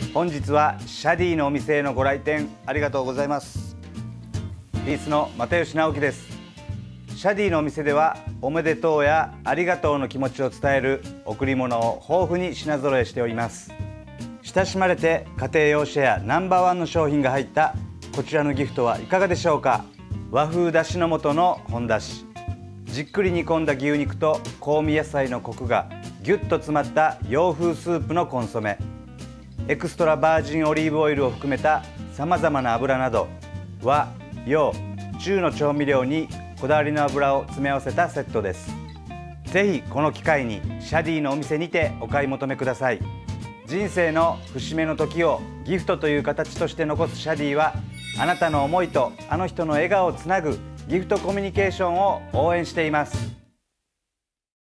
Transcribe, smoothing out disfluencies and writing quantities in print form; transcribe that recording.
本日はシャディのお店へのご来店ありがとうございます。ピースの又吉直樹です。シャディのお店ではおめでとうやありがとうの気持ちを伝える贈り物を豊富に品揃えしております。親しまれて家庭用シェアNo.1の商品が入ったこちらのギフトはいかがでしょうか。和風だしの素の本だし、じっくり煮込んだ牛肉と香味野菜のコクがぎゅっと詰まった洋風スープのコンソメ、エクストラバージンオリーブオイルを含めたさまざまな油など和洋中の調味料にこだわりの油を詰め合わせたセットです。ぜひこの機会にシャディのお店にてお買い求めください。人生の節目の時をギフトという形として残すシャディは、あなたの思いとあの人の笑顔をつなぐギフトコミュニケーションを応援しています。